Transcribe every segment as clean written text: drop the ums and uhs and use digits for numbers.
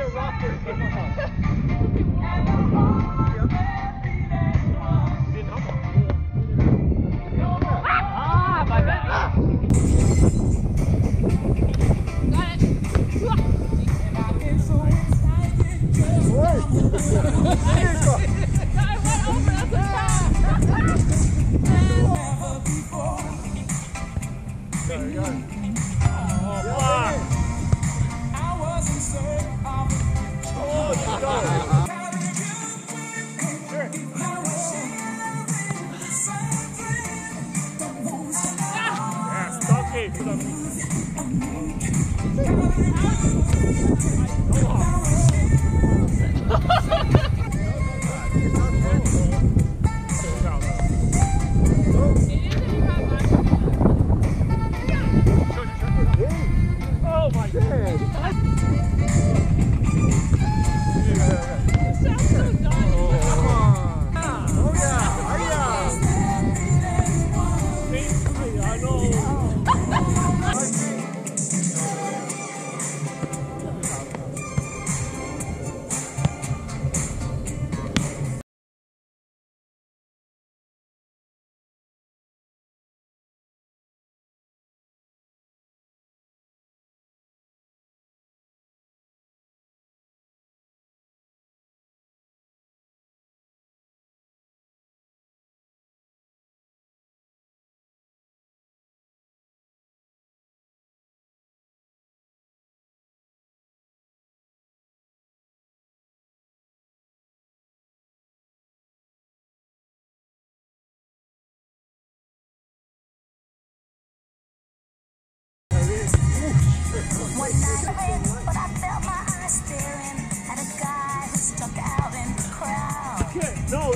One night, but I felt my eyes staring at a guy who stuck out in the crowd. No.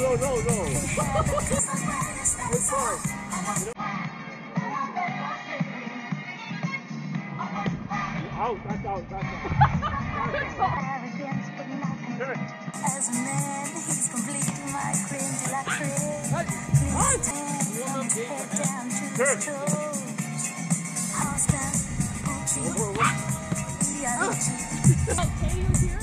It's fine. That's out. Arrogance, but nothing. As a man, he's completely my creme de la creme. Please stand from his head down to his toes. Halston, Gucci, Biaggi. Okay, you're here?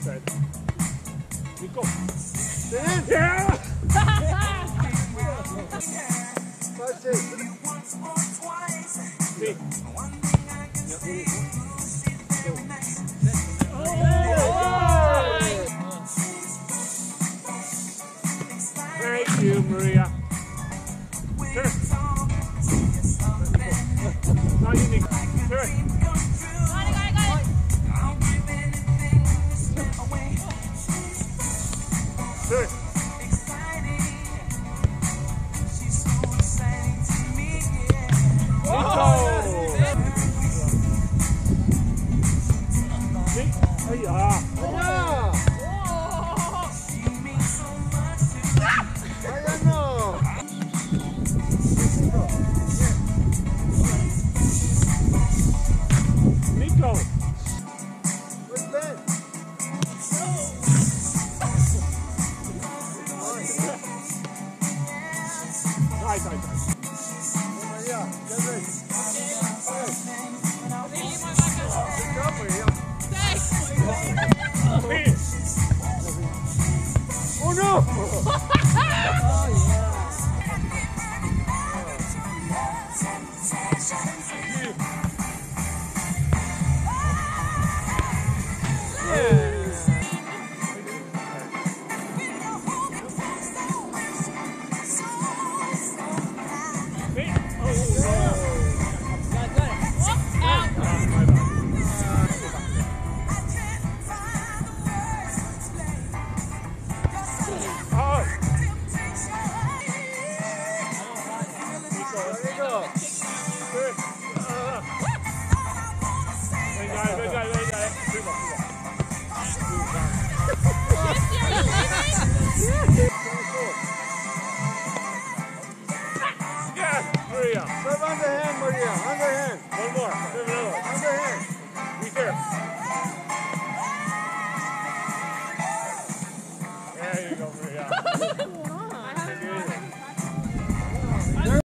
outside. Nico. Stand. Yeah! That's it. Me. Thank you, Maria. Sure. Now you need. Sure. Sure. Nico. Where's Ben? Nice. Maria, get ready. Good job, Maria. Oh no! Maria. Serve underhand, Maria. Underhand. One more. Serve another one. Underhand. Be fair.